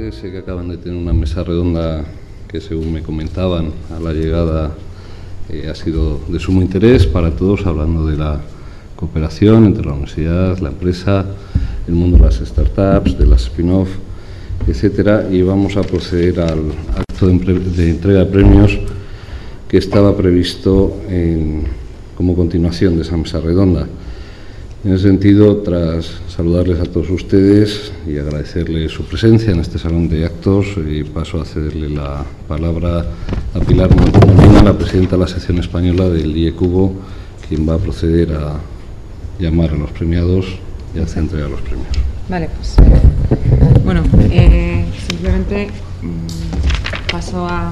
ustedes. Sé que acaban de tener una mesa redonda que, según me comentaban a la llegada, ha sido de sumo interés para todos, hablando de la cooperación entre la universidad, la empresa, el mundo de las startups, de las spin-off, etcétera. Y vamos a proceder al acto de entrega de premios que estaba previsto como continuación de esa mesa redonda. En ese sentido, tras saludarles a todos ustedes y agradecerles su presencia en este salón de actos, paso a cederle la palabra a Pilar Molina, la presidenta de la sección española del IECubo, quien va a proceder a llamar a los premiados y a hacer entrega de los premios. Vale, pues bueno, simplemente paso a...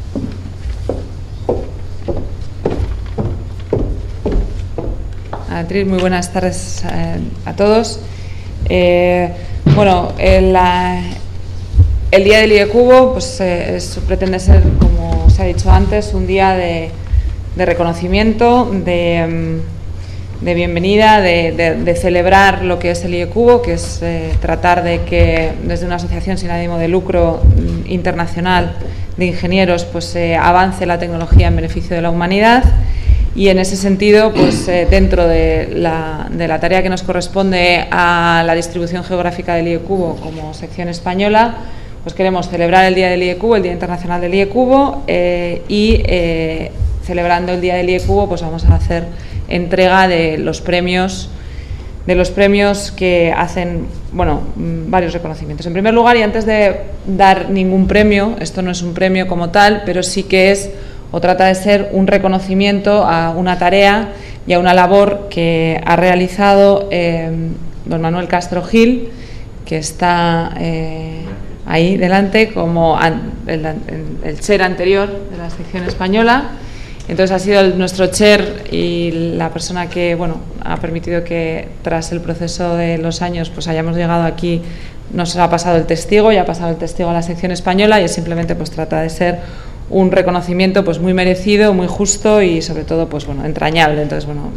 Beatriz, muy buenas tardes a todos. Bueno, el día del IECubo pues, pretende ser, como se ha dicho antes, un día de reconocimiento, de bienvenida, de celebrar lo que es el IECubo, que es tratar de que desde una asociación sin ánimo de lucro internacional de ingenieros pues avance la tecnología en beneficio de la humanidad. Y en ese sentido, pues dentro de la tarea que nos corresponde a la distribución geográfica del IECubo como sección española, pues queremos celebrar el Día del IECubo, el Día Internacional del IECubo, y celebrando el Día del IECubo, pues vamos a hacer entrega de los premios que hacen, bueno, varios reconocimientos. En primer lugar, y antes de dar ningún premio, esto no es un premio como tal, pero sí que es o trata de ser un reconocimiento a una tarea y a una labor que ha realizado don Manuel Castro Gil, que está ahí delante como el chair anterior de la sección española. Entonces ha sido nuestro chair y la persona que, bueno, ha permitido que tras el proceso de los años pues hayamos llegado aquí. Nos ha pasado el testigo y ha pasado el testigo a la sección española, y simplemente pues trata de ser un reconocimiento pues muy merecido, muy justo y sobre todo pues bueno, entrañable. Entonces bueno,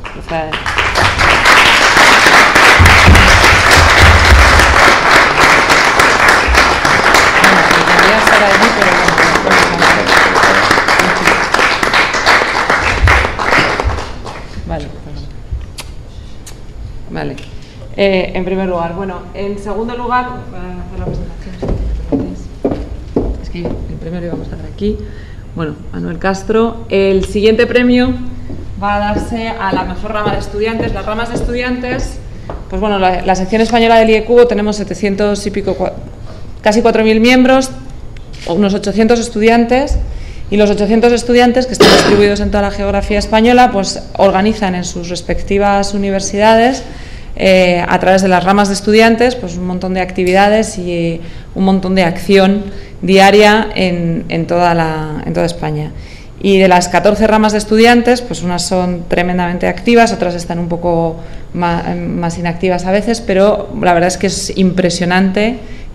Vale. En primer lugar, bueno, en segundo lugar, hacer la presentación. Es que el primero íbamos a dar aquí. Bueno, Manuel Castro. El siguiente premio va a darse a la mejor rama de estudiantes. Las ramas de estudiantes, pues bueno, la sección española del IECubo tenemos 700 y pico, casi 4.000 miembros, unos 800 estudiantes. Y los 800 estudiantes, que están distribuidos en toda la geografía española, pues organizan en sus respectivas universidades, a través de las ramas de estudiantes, pues un montón de actividades y un montón de acción diaria en toda España. Y de las 14 ramas de estudiantes, pues unas son tremendamente activas, otras están un poco más inactivas a veces, pero la verdad es que es impresionante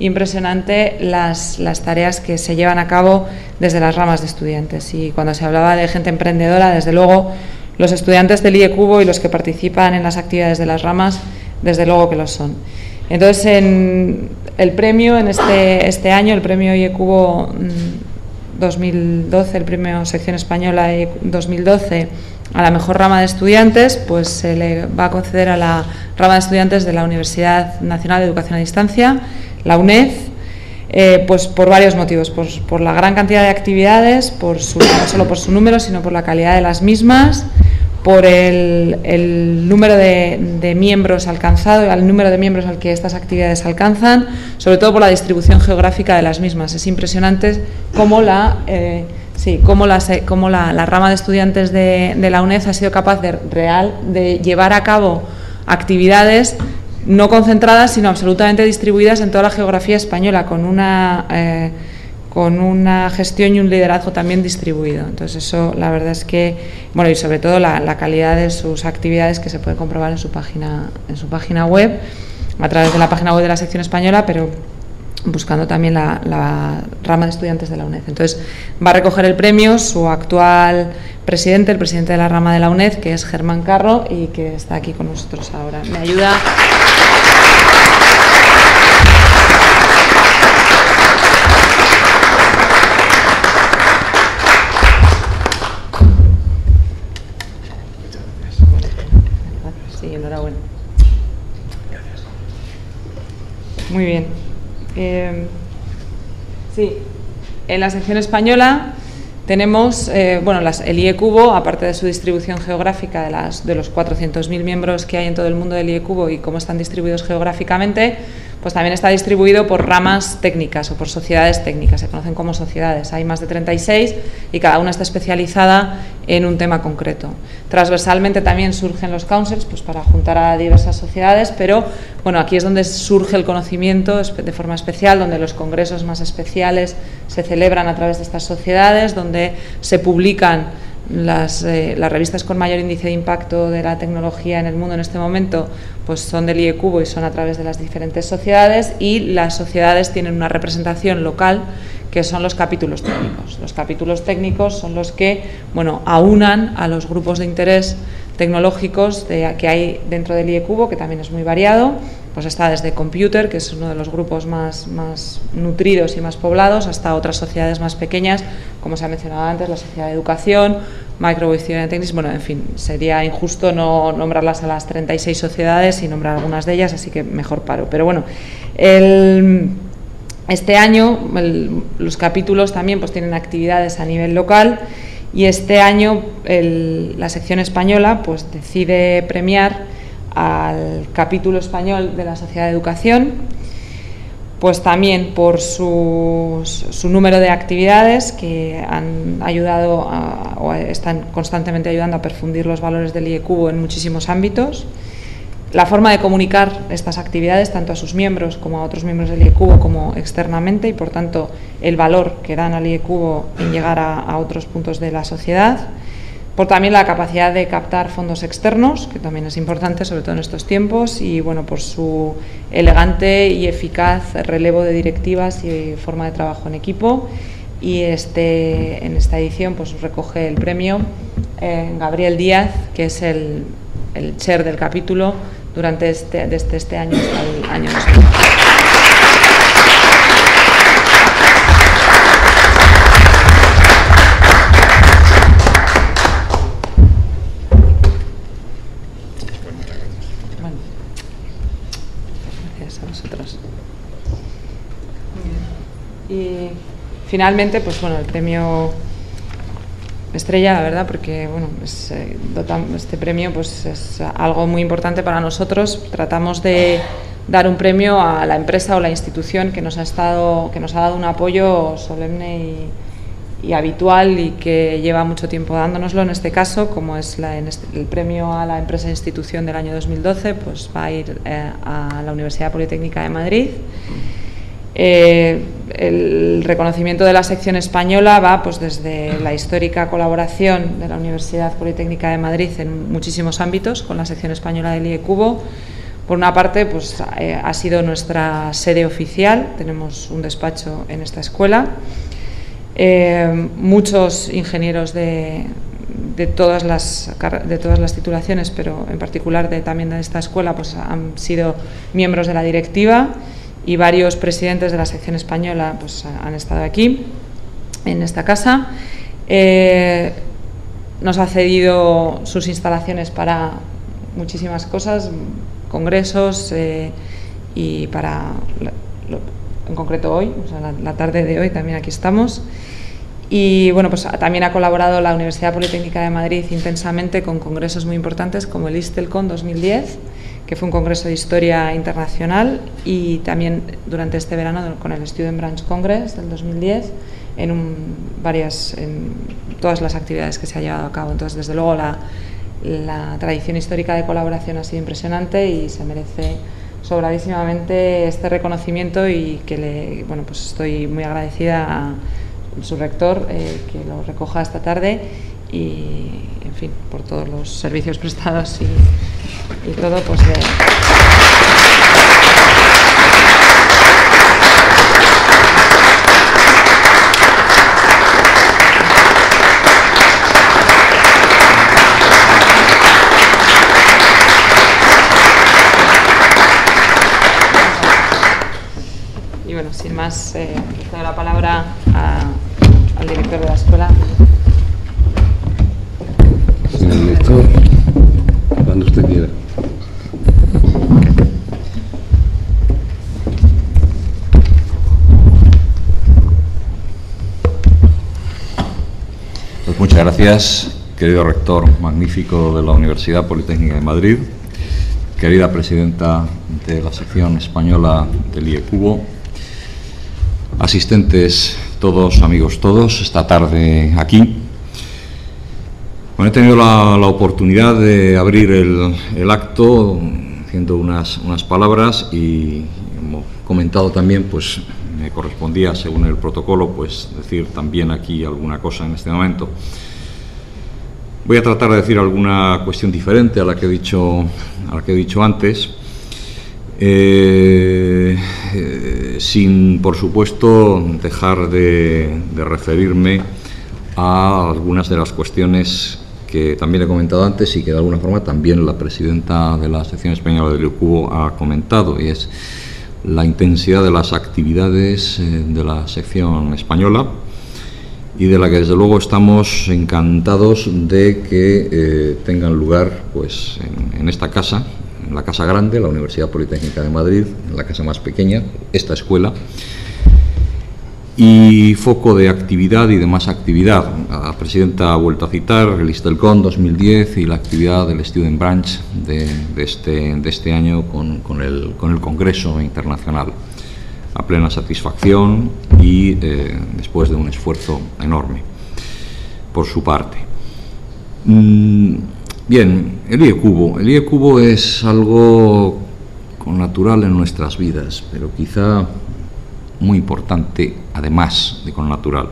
las tareas que se llevan a cabo desde las ramas de estudiantes. Y cuando se hablaba de gente emprendedora, desde luego los estudiantes del IECubo y los que participan en las actividades de las ramas, desde luego que lo son. Entonces, el premio en este año, el premio IECubo 2012, el premio sección española 2012, a la mejor rama de estudiantes, pues se le va a conceder a la rama de estudiantes de la Universidad Nacional de Educación a Distancia, la UNED, pues por varios motivos, por la gran cantidad de actividades, no solo por su número, sino por la calidad de las mismas, por el número de miembros alcanzado, el número de miembros al que estas actividades alcanzan, sobre todo por la distribución geográfica de las mismas. Es impresionante cómo la rama de estudiantes de la UNED ha sido capaz de llevar a cabo actividades no concentradas, sino absolutamente distribuidas en toda la geografía española, con una gestión y un liderazgo también distribuido. Entonces eso, la verdad es que, bueno, y sobre todo la calidad de sus actividades, que se puede comprobar en su página web, a través de la página web de la sección española, pero buscando también la rama de estudiantes de la UNED. Entonces va a recoger el premio su actual presidente, el presidente de la rama de la UNED, que es Germán Carro, y que está aquí con nosotros ahora. Me ayuda. Muy bien. Sí, en la sección española tenemos el IE Cubo, aparte de su distribución geográfica de los 400.000 miembros que hay en todo el mundo del IE Cubo y cómo están distribuidos geográficamente, pues también está distribuido por ramas técnicas o por sociedades técnicas, se conocen como sociedades. Hay más de 36 y cada una está especializada en un tema concreto. Transversalmente también surgen los councils, pues para juntar a diversas sociedades, pero bueno, aquí es donde surge el conocimiento de forma especial, donde los congresos más especiales se celebran a través de estas sociedades, donde se publican las revistas con mayor índice de impacto de la tecnología en el mundo en este momento, pues son del IE Cubo y son a través de las diferentes sociedades, y las sociedades tienen una representación local que son los capítulos técnicos. Los capítulos técnicos son los que, bueno, aunan a los grupos de interés tecnológicos que hay dentro del IE Cubo, que también es muy variado. Pues está desde Computer, que es uno de los grupos más nutridos y más poblados, hasta otras sociedades más pequeñas, como se ha mencionado antes, la Sociedad de Educación, Microwave Theory and Techniques. Bueno, en fin, sería injusto no nombrarlas a las 36 sociedades y nombrar algunas de ellas, así que mejor paro. Pero bueno, este año los capítulos también pues tienen actividades a nivel local, y este año la sección española pues decide premiar al capítulo español de la Sociedad de Educación, pues también por su número de actividades que han ayudado o están constantemente ayudando a perfundir los valores del IE Cubo en muchísimos ámbitos. La forma de comunicar estas actividades tanto a sus miembros como a otros miembros del IE Cubo como externamente, y por tanto el valor que dan al IE Cubo en llegar a otros puntos de la sociedad. Por también la capacidad de captar fondos externos, que también es importante, sobre todo en estos tiempos, y bueno, por su elegante y eficaz relevo de directivas y forma de trabajo en equipo. Y en esta edición pues recoge el premio Gabriel Díaz, que es el chair del capítulo desde este año hasta el año 2000. Y finalmente, pues bueno, el premio estrella, la verdad, porque bueno, este premio pues es algo muy importante para nosotros. Tratamos de dar un premio a la empresa o la institución que nos ha dado un apoyo solemne y habitual, y que lleva mucho tiempo dándonoslo. En este caso, como es el premio a la empresa e institución del año 2012, pues va a ir a la Universidad Politécnica de Madrid. El reconocimiento de la sección española va pues desde la histórica colaboración de la Universidad Politécnica de Madrid en muchísimos ámbitos con la sección española del IE Cubo. Por una parte, pues ha sido nuestra sede oficial, tenemos un despacho en esta escuela. Muchos ingenieros de todas las titulaciones, pero en particular también de esta escuela, pues han sido miembros de la directiva, y varios presidentes de la sección española pues han estado aquí, en esta casa. Nos ha cedido sus instalaciones para muchísimas cosas, congresos, y en concreto hoy, o sea, la tarde de hoy también aquí estamos. Y bueno, pues también ha colaborado la Universidad Politécnica de Madrid intensamente con congresos muy importantes como el ISTELCON 2010, que fue un congreso de historia internacional, y también durante este verano con el Student Branch Congress del 2010, en todas las actividades que se ha llevado a cabo. Entonces, desde luego, la tradición histórica de colaboración ha sido impresionante y se merece sobradísimamente este reconocimiento, y que pues estoy muy agradecida a su rector que lo recoja esta tarde, y en fin, por todos los servicios prestados y todo, pues y bueno, sin más, le doy la palabra al director de la escuela. Señor director, cuando usted quiera. Pues muchas gracias, querido rector magnífico de la Universidad Politécnica de Madrid, querida presidenta de la sección española del IECubo, asistentes todos, amigos todos, esta tarde aquí. Bueno, he tenido la oportunidad de abrir el acto haciendo unas palabras y, como comentado también, pues me correspondía, según el protocolo, pues decir también aquí alguna cosa en este momento. Voy a tratar de decir alguna cuestión diferente a la que he dicho antes, sin, por supuesto, dejar de referirme a algunas de las cuestiones que también he comentado antes y que de alguna forma también la presidenta de la sección española del IECubo ha comentado, y es la intensidad de las actividades de la sección española, y de la que desde luego estamos encantados de que tengan lugar pues en esta casa, en la Casa Grande, la Universidad Politécnica de Madrid, en la casa más pequeña, esta escuela, y foco de actividad y de más actividad. La presidenta ha vuelto a citar el ISTELCON 2010 y la actividad del Student Branch de este año con el Congreso Internacional, a plena satisfacción y después de un esfuerzo enorme por su parte. Bien, el IECubo es algo connatural en nuestras vidas, pero quizá muy importante, además de connatural.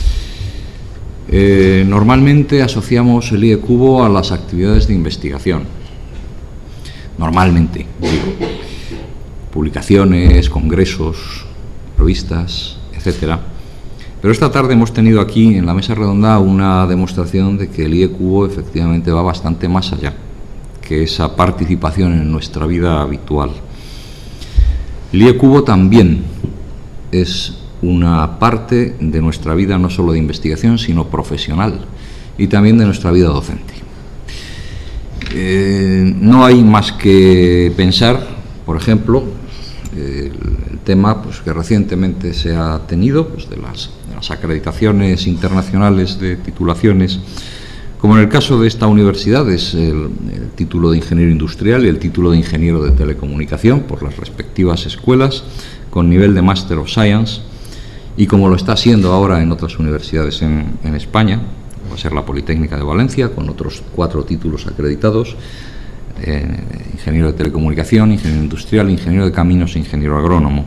Normalmente asociamos el IECubo a las actividades de investigación. Normalmente, digo. Publicaciones, congresos, revistas, etcétera. Pero esta tarde hemos tenido aquí en la mesa redonda una demostración de que el IECubo efectivamente va bastante más allá que esa participación en nuestra vida habitual. El IECubo también es una parte de nuestra vida, no solo de investigación, sino profesional, y también de nuestra vida docente. No hay más que pensar, por ejemplo, el tema pues, que recientemente se ha tenido pues, de las acreditaciones internacionales de titulaciones, como en el caso de esta universidad es el título de ingeniero industrial y el título de ingeniero de telecomunicación por las respectivas escuelas con nivel de Master of Science, y como lo está siendo ahora en otras universidades en España, va a ser la Politécnica de Valencia con otros 4 títulos acreditados: ingeniero de telecomunicación, ingeniero industrial, ingeniero de caminos e ingeniero agrónomo.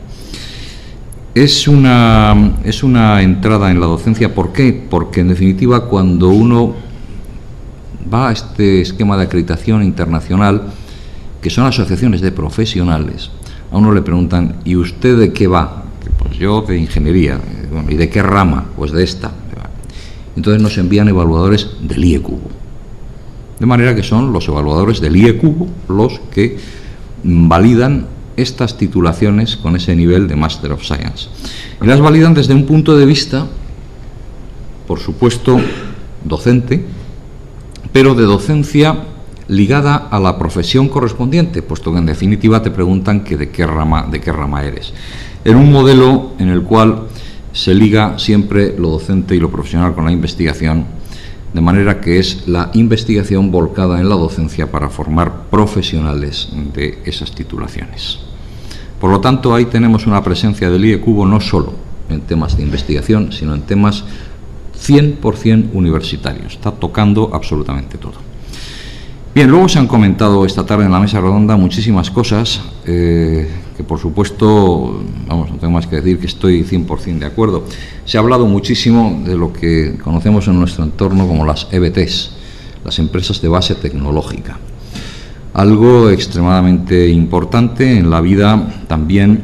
Es una entrada en la docencia. ¿Por qué? Porque en definitiva cuando uno va a este esquema de acreditación internacional, que son asociaciones de profesionales, a uno le preguntan: ¿y usted de qué va? Pues yo de ingeniería. Bueno, ¿y de qué rama? Pues de esta. Entonces nos envían evaluadores del IECubo. De manera que son los evaluadores del IECubo los que validan estas titulaciones con ese nivel de Master of Science. Y las validan desde un punto de vista, por supuesto, docente, pero de docencia ligada a la profesión correspondiente, puesto que en definitiva te preguntan que de qué rama eres. En un modelo en el cual se liga siempre lo docente y lo profesional con la investigación, de manera que es la investigación volcada en la docencia para formar profesionales de esas titulaciones. Por lo tanto, ahí tenemos una presencia del IECubo no solo en temas de investigación, sino en temas 100% universitarios. Está tocando absolutamente todo. Bien, luego se han comentado esta tarde en la mesa redonda muchísimas cosas que, por supuesto, vamos, no tengo más que decir que estoy 100% de acuerdo. Se ha hablado muchísimo de lo que conocemos en nuestro entorno como las EBTs, las empresas de base tecnológica. Algo extremadamente importante en la vida también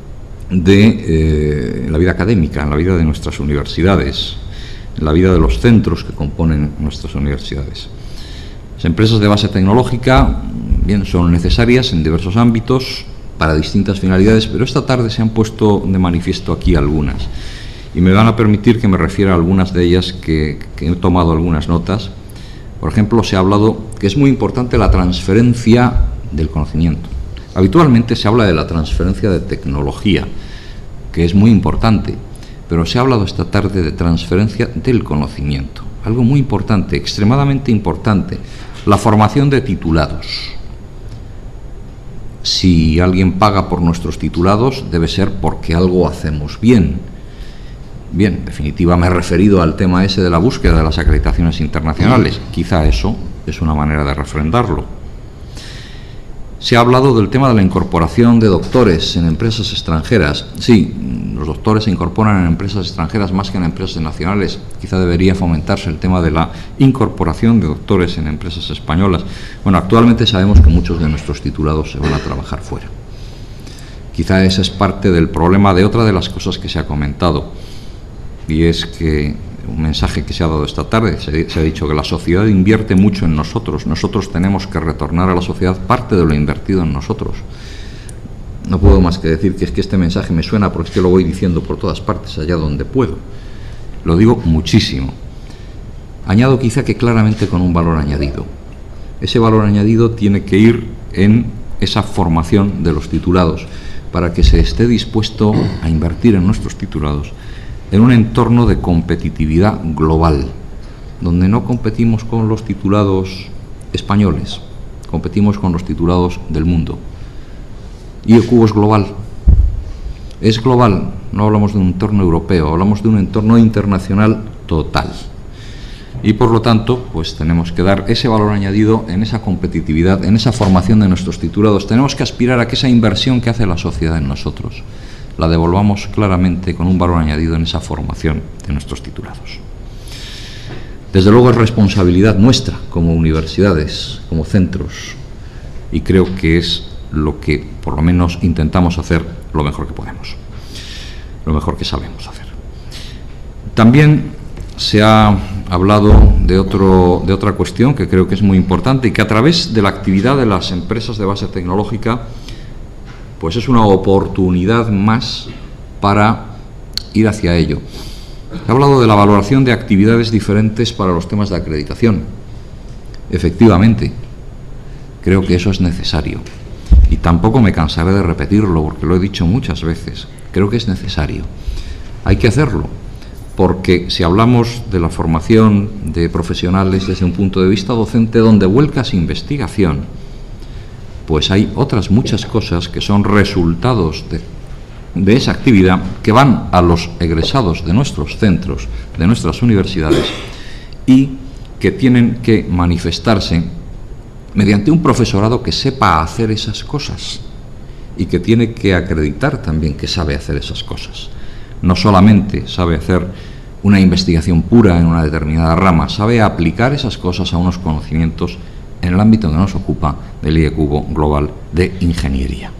en la vida académica, en la vida de nuestras universidades, en la vida de los centros que componen nuestras universidades. Las empresas de base tecnológica, bien, son necesarias en diversos ámbitos para distintas finalidades, pero esta tarde se han puesto de manifiesto aquí algunas, y me van a permitir que me refiera a algunas de ellas que he tomado algunas notas. Por ejemplo, se ha hablado que es muy importante la transferencia del conocimiento. Habitualmente se habla de la transferencia de tecnología, que es muy importante, pero se ha hablado esta tarde de transferencia del conocimiento. algo muy importante, extremadamente importante, la formación de titulados. Si alguien paga por nuestros titulados, debe ser porque algo hacemos bien. Bien, en definitiva me he referido al tema ese de la búsqueda de las acreditaciones internacionales. Quizá eso es una manera de refrendarlo. Se ha hablado del tema de la incorporación de doctores en empresas extranjeras. Sí, los doctores se incorporan en empresas extranjeras más que en empresas nacionales. Quizá debería fomentarse el tema de la incorporación de doctores en empresas españolas. Bueno, actualmente sabemos que muchos de nuestros titulados se van a trabajar fuera. Quizá ese es parte del problema de otra de las cosas que se ha comentado, y es que un mensaje que se ha dado esta tarde, se ha dicho que la sociedad invierte mucho en nosotros, nosotros tenemos que retornar a la sociedad parte de lo invertido en nosotros. No puedo más que decir que es que este mensaje me suena porque es que lo voy diciendo por todas partes, allá donde puedo. Lo digo muchísimo. Añado quizá que claramente con un valor añadido. Ese valor añadido tiene que ir en esa formación de los titulados, para que se esté dispuesto a invertir en nuestros titulados en un entorno de competitividad global, donde no competimos con los titulados españoles, competimos con los titulados del mundo. IEcubo es global. Es global, no hablamos de un entorno europeo, hablamos de un entorno internacional total. Y por lo tanto, pues tenemos que dar ese valor añadido en esa competitividad, en esa formación de nuestros titulados. Tenemos que aspirar a que esa inversión que hace la sociedad en nosotros la devolvamos claramente con un valor añadido en esa formación de nuestros titulados. Desde luego es responsabilidad nuestra como universidades, como centros, y creo que es lo que por lo menos intentamos hacer lo mejor que podemos, lo mejor que sabemos hacer. También se ha hablado de otra cuestión que creo que es muy importante y que a través de la actividad de las empresas de base tecnológica pues es una oportunidad más para ir hacia ello. He hablado de la valoración de actividades diferentes para los temas de acreditación. Efectivamente, creo que eso es necesario. Y tampoco me cansaré de repetirlo, porque lo he dicho muchas veces. Creo que es necesario. Hay que hacerlo, porque si hablamos de la formación de profesionales desde un punto de vista docente donde vuelcas investigación, pues hay otras muchas cosas que son resultados de esa actividad que van a los egresados de nuestros centros, de nuestras universidades, y que tienen que manifestarse mediante un profesorado que sepa hacer esas cosas y que tiene que acreditar también que sabe hacer esas cosas. No solamente sabe hacer una investigación pura en una determinada rama, sabe aplicar esas cosas a unos conocimientos en el ámbito que nos ocupa del IEcubo Global de Ingeniería.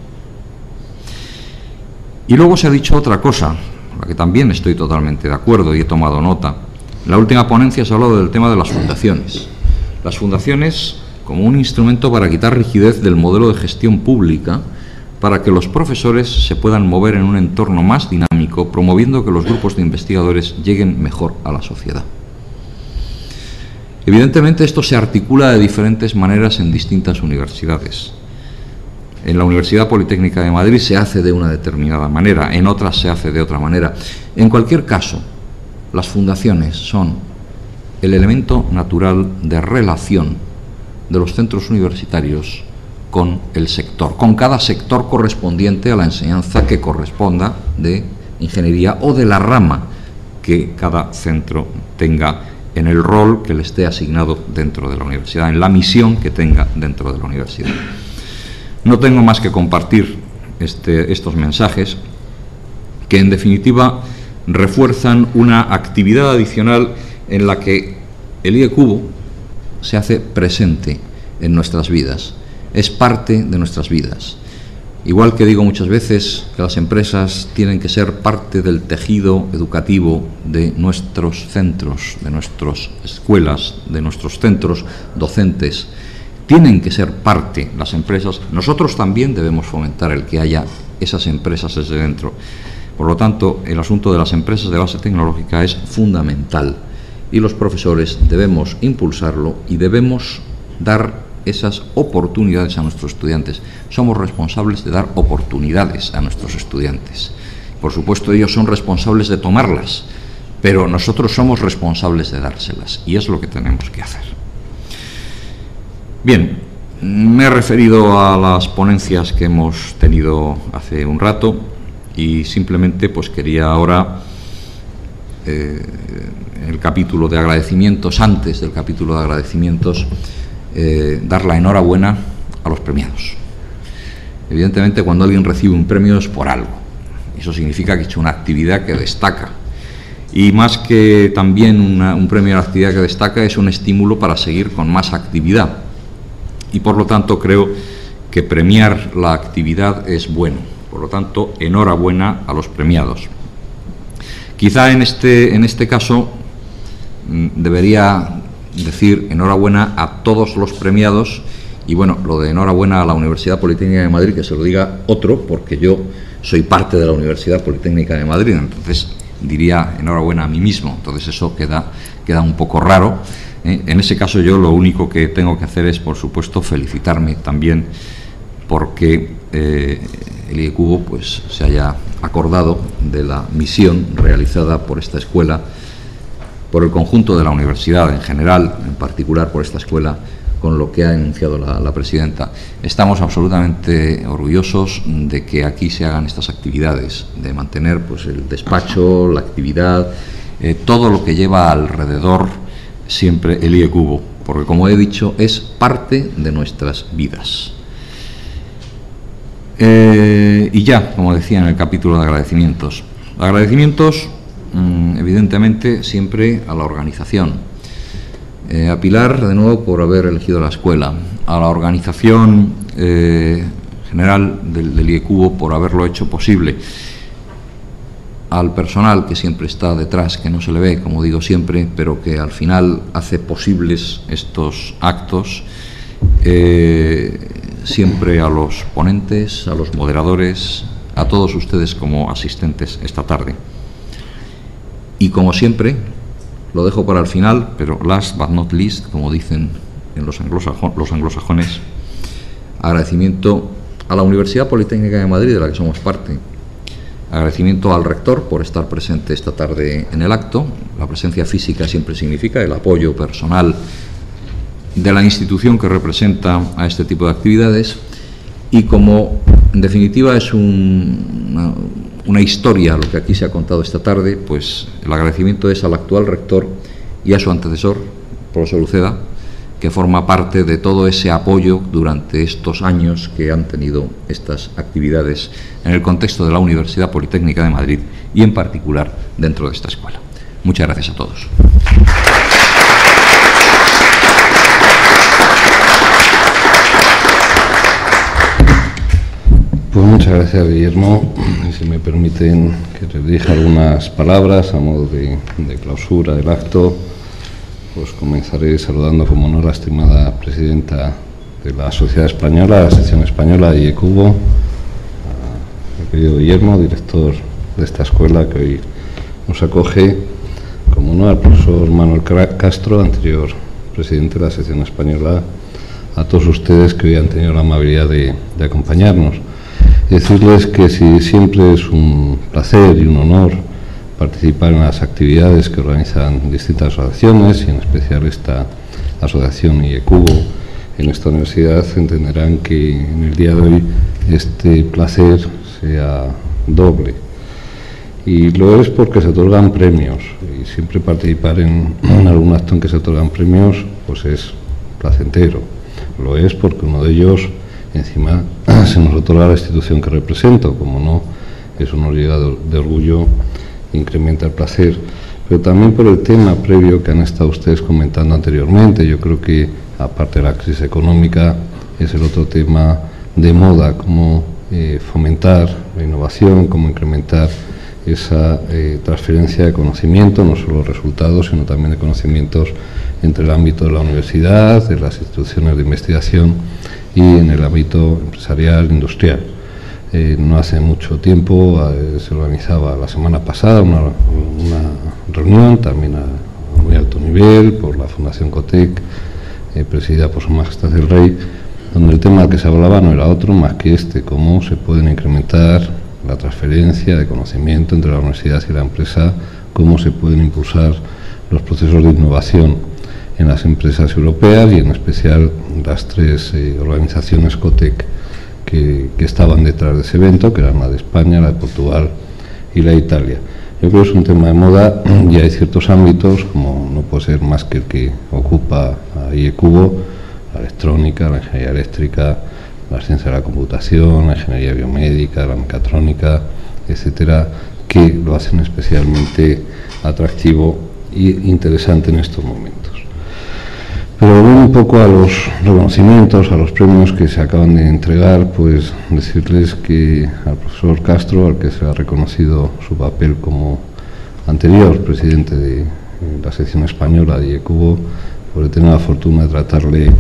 Y luego se ha dicho otra cosa, con la que también estoy totalmente de acuerdo y he tomado nota. En la última ponencia se ha hablado del tema de las fundaciones. Las fundaciones como un instrumento para quitar rigidez del modelo de gestión pública, para que los profesores se puedan mover en un entorno más dinámico, promoviendo que los grupos de investigadores lleguen mejor a la sociedad. Evidentemente esto se articula de diferentes maneras en distintas universidades. En la Universidad Politécnica de Madrid se hace de una determinada manera, en otras se hace de otra manera. En cualquier caso, las fundaciones son el elemento natural de relación de los centros universitarios con el sector, con cada sector correspondiente a la enseñanza que corresponda de ingeniería o de la rama que cada centro tenga en el rol que le esté asignado dentro de la universidad, en la misión que tenga dentro de la universidad. No tengo más que compartir estos mensajes que en definitiva refuerzan una actividad adicional en la que el IEcubo se hace presente en nuestras vidas, es parte de nuestras vidas. Igual que digo muchas veces que las empresas tienen que ser parte del tejido educativo de nuestros centros, de nuestras escuelas, de nuestros centros docentes, tienen que ser parte las empresas. Nosotros también debemos fomentar el que haya esas empresas desde dentro. Por lo tanto, el asunto de las empresas de base tecnológica es fundamental y los profesores debemos impulsarlo y debemos dar esas oportunidades a nuestros estudiantes. Somos responsables de dar oportunidades a nuestros estudiantes. Por supuesto, ellos son responsables de tomarlas, pero nosotros somos responsables de dárselas y es lo que tenemos que hacer. Bien, me he referido a las ponencias que hemos tenido hace un rato y simplemente pues quería ahora, en el capítulo de agradecimientos, antes del capítulo de agradecimientos, dar la enhorabuena a los premiados. Evidentemente, cuando alguien recibe un premio es por algo. Eso significa que ha hecho una actividad que destaca. Y más que también un premio a la actividad que destaca, es un estímulo para seguir con más actividad. Y por lo tanto creo que premiar la actividad es bueno. Por lo tanto, enhorabuena a los premiados. Quizá en este caso debería decir enhorabuena a todos los premiados, y bueno, lo de enhorabuena a la Universidad Politécnica de Madrid, que se lo diga otro, porque yo soy parte de la Universidad Politécnica de Madrid, entonces diría enhorabuena a mí mismo, entonces eso queda un poco raro. En ese caso yo lo único que tengo que hacer es, por supuesto, felicitarme también porque el IECubo pues se haya acordado de la misión realizada por esta escuela, por el conjunto de la universidad en general, en particular por esta escuela, con lo que ha enunciado la presidenta. Estamos absolutamente orgullosos de que aquí se hagan estas actividades, de mantener pues el despacho, la actividad, todo lo que lleva alrededor siempre el IECubo, porque como he dicho, es parte de nuestras vidas. Y ya, como decía en el capítulo de agradecimientos. Agradecimientos, evidentemente, siempre a la organización. A Pilar, de nuevo, por haber elegido la escuela. A la organización general del IECubo por haberlo hecho posible. Al personal que siempre está detrás, que no se le ve, como digo siempre, pero que al final hace posibles estos actos. Siempre a los ponentes, a los moderadores, a todos ustedes como asistentes esta tarde. Y como siempre, lo dejo para el final, pero last but not least, como dicen en los anglosajones, agradecimiento a la Universidad Politécnica de Madrid, de la que somos parte. Agradecimiento al rector por estar presente esta tarde en el acto. La presencia física siempre significa el apoyo personal de la institución que representa a este tipo de actividades, y como en definitiva es una historia lo que aquí se ha contado esta tarde, pues el agradecimiento es al actual rector y a su antecesor, profesor Uceda, que forma parte de todo ese apoyo durante estos años que han tenido estas actividades en el contexto de la Universidad Politécnica de Madrid y en particular dentro de esta escuela. Muchas gracias a todos. Pues muchas gracias, Guillermo. Y si me permiten que les dirija algunas palabras a modo de clausura del acto, pues comenzaré saludando como honor a la estimada presidenta de la Sociedad Española, la sección española de IECubo, al querido Guillermo, director de esta escuela que hoy nos acoge, como honor al profesor Manuel Castro, anterior presidente de la sección española, a todos ustedes que hoy han tenido la amabilidad de acompañarnos. Decirles que siempre es un placer y un honor participar en las actividades que organizan distintas asociaciones, y en especial esta asociación IECubo en esta universidad, entenderán que en el día de hoy este placer sea doble. Y lo es porque se otorgan premios, y siempre participar en algún acto en que se otorgan premios pues es placentero. Lo es porque uno de ellos encima se nos otorga la institución que represento, como no, eso nos llega de orgullo, incrementa el placer, pero también por el tema previo que han estado ustedes comentando anteriormente. Yo creo que, aparte de la crisis económica, es el otro tema de moda, cómo fomentar la innovación, cómo incrementar esa transferencia de conocimiento, no solo resultados, sino también de conocimientos entre el ámbito de la universidad, de las instituciones de investigación y en el ámbito empresarial, industrial. No hace mucho tiempo se organizaba la semana pasada una reunión también a muy alto nivel por la Fundación Cotec, presidida por Su Majestad el Rey, donde el tema del que se hablaba no era otro más que cómo se pueden incrementar la transferencia de conocimiento entre la universidad y la empresa cómo se pueden impulsar los procesos de innovación en las empresas europeas y en especial las tres organizaciones COTEC que estaban detrás de ese evento, que eran la de España, la de Portugal y la de Italia. Yo creo que es un tema de moda y hay ciertos ámbitos, como no puede ser más que el que ocupa a IECubo, la electrónica, la ingeniería eléctrica, la ciencia de la computación, la ingeniería biomédica, la mecatrónica, etcétera, que lo hacen especialmente atractivo e interesante en estos momentos. Pero volviendo un poco a los reconocimientos, a los premios que se acaban de entregar, pues decirles que al profesor Castro, al que se ha reconocido su papel como anterior presidente de la sección española de IECubo, pues he tenido la fortuna de tratarle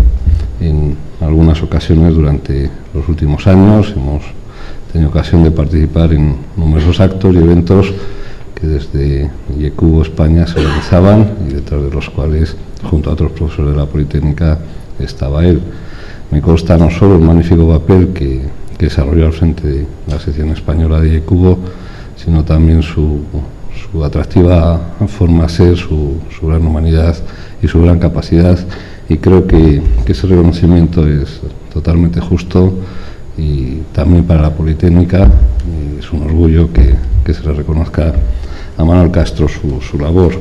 en algunas ocasiones durante los últimos años. Hemos tenido ocasión de participar en numerosos actos y eventos que desde IECubo España se organizaban y detrás de los cuales, junto a otros profesores de la Politécnica, estaba él. Me consta no solo el magnífico papel que desarrolló al frente de la sección española de IECubo, sino también su atractiva forma de ser, su gran humanidad y su gran capacidad, y creo que ese reconocimiento es totalmente justo y también para la Politécnica, y es un orgullo que se le reconozca a Manuel Castro su labor.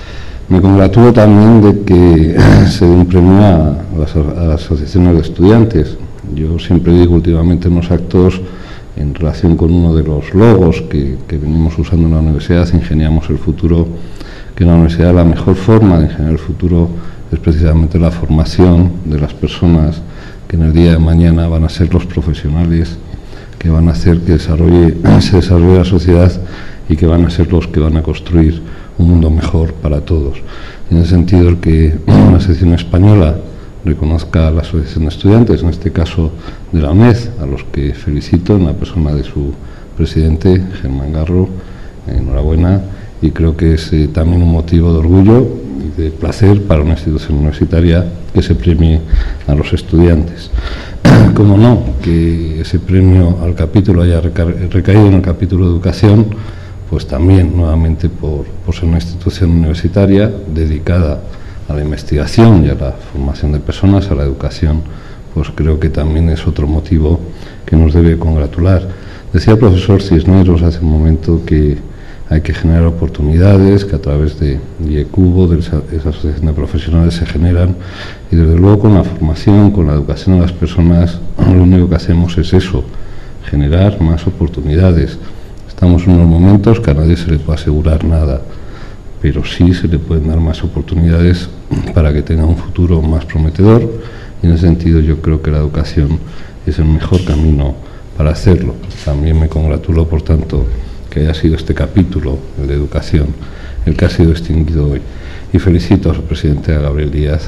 Me congratulo también de que se dé un premio a las asociaciones de estudiantes. Yo siempre digo últimamente en los actos, en relación con uno de los logos que venimos usando en la universidad, Ingeniamos el Futuro, que en la universidad la mejor forma de ingeniar el futuro es precisamente la formación de las personas que en el día de mañana van a ser los profesionales que van a hacer que se desarrolle la sociedad y que van a ser los que van a construir un mundo mejor para todos. En ese sentido, el que la sección española reconozca a la asociación de estudiantes, en este caso de la UNED, a los que felicito en la persona de su presidente, Germán Garro, enhorabuena, y creo que es también un motivo de orgullo y de placer para una institución universitaria que se premie a los estudiantes. Como no, que ese premio al capítulo haya recaído en el capítulo de educación, pues también nuevamente por ser una institución universitaria dedicada a la investigación y a la formación de personas, a la educación, pues creo que también es otro motivo que nos debe congratular. Decía el profesor Cisneros hace un momento que hay que generar oportunidades, que a través de IECubo, de esa asociación de profesionales, se generan, y desde luego con la formación, con la educación de las personas, lo único que hacemos es eso, generar más oportunidades. Estamos en unos momentos que a nadie se le puede asegurar nada, pero sí se le pueden dar más oportunidades para que tenga un futuro más prometedor, y en ese sentido yo creo que la educación es el mejor camino para hacerlo. También me congratulo, por tanto, que haya sido este capítulo, el de educación, el que ha sido distinguido hoy, y felicito a su presidente, a Gabriel Díaz,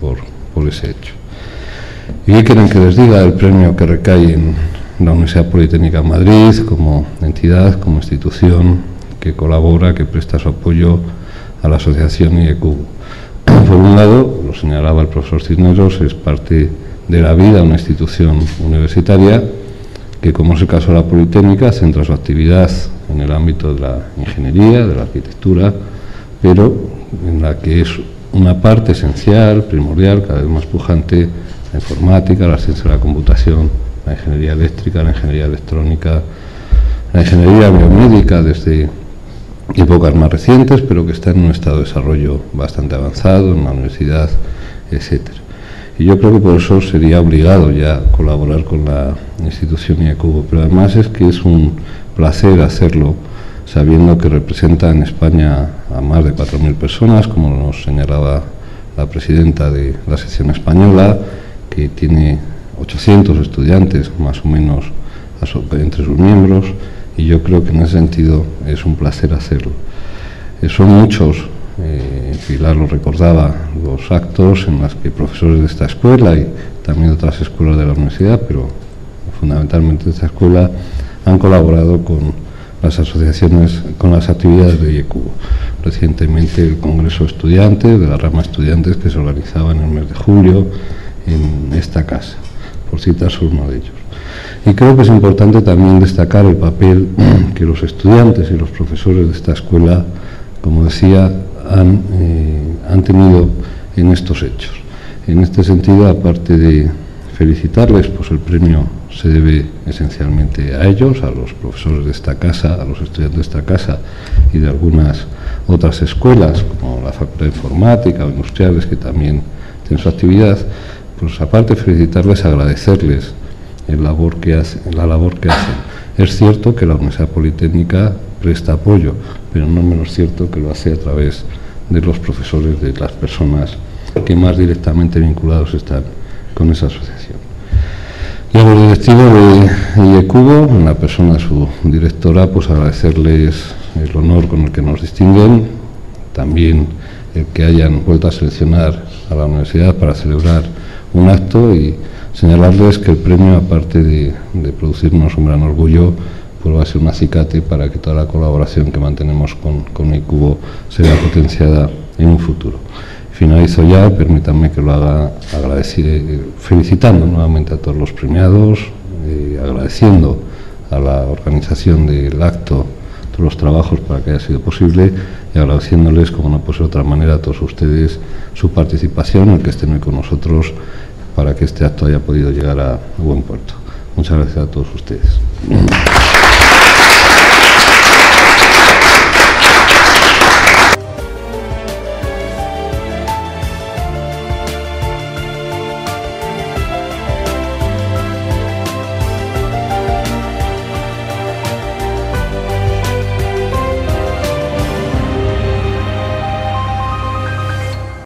por ese hecho. ¿Y qué quieren que les diga del premio que recae en la Universidad Politécnica de Madrid como entidad, como institución que colabora, que presta su apoyo a la asociación IECubo? Por un lado, lo señalaba el profesor Cisneros, es parte de la vida de una institución universitaria que, como es el caso de la Politécnica, centra su actividad en el ámbito de la ingeniería, de la arquitectura, pero en la que es una parte esencial, primordial, cada vez más pujante, la informática, la ciencia de la computación, la ingeniería eléctrica, la ingeniería electrónica, la ingeniería biomédica desde épocas más recientes, pero que está en un estado de desarrollo bastante avanzado en la universidad, etcétera. Y yo creo que por eso sería obligado ya colaborar con la institución IECubo, pero además es que es un placer hacerlo, sabiendo que representa en España a más de 4.000 personas, como nos señalaba la presidenta de la sección española, que tiene 800 estudiantes más o menos entre sus miembros, y yo creo que en ese sentido es un placer hacerlo. Son muchos, Pilar lo recordaba, los actos en los que profesores de esta escuela y también de otras escuelas de la universidad, pero fundamentalmente de esta escuela, han colaborado con las asociaciones, con las actividades de IECubo. Recientemente el Congreso de Estudiantes, de la rama Estudiantes, que se organizaba en el mes de julio en esta casa, por citar solo uno de ellos. Y creo que es importante también destacar el papel que los estudiantes y los profesores de esta escuela como decía, han tenido en estos hechos. En este sentido, aparte de felicitarles, pues el premio se debe esencialmente a ellos, a los profesores de esta casa, a los estudiantes de esta casa y de algunas otras escuelas, como la Facultad de Informática o Industriales, que también tienen su actividad. Pues aparte de felicitarles, agradecerles la labor que hacen. Es cierto que la Universidad Politécnica presta apoyo, pero no es menos cierto que lo hace a través de los profesores, de las personas que más directamente vinculados están con esa asociación. Y a los directivos de IEcubo, en la persona de su directora, pues agradecerles el honor con el que nos distinguen, también el que hayan vuelto a seleccionar a la universidad para celebrar un acto, y señalarles que el premio, aparte de producirnos un gran orgullo, pues va a ser un acicate para que toda la colaboración que mantenemos con IEcubo sea potenciada en un futuro. Finalizo ya, permítanme que lo haga felicitando nuevamente a todos los premiados, agradeciendo a la organización del acto todos los trabajos para que haya sido posible, y agradeciéndoles, como no puede ser de otra manera, a todos ustedes su participación, el que estén hoy con nosotros, para que este acto haya podido llegar a buen puerto. Muchas gracias a todos ustedes.